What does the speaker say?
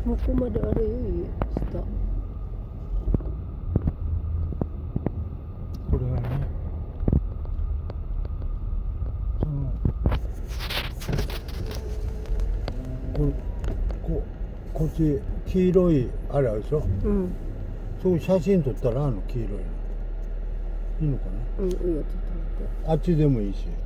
向こうまであるよ、下。 これはね、こっち黄色いあれあるでしょ。 うん。 そういう写真撮ったら黄色いのいいのかな。 うん、いいよ、ちょっと待って。 あっちでもいいし。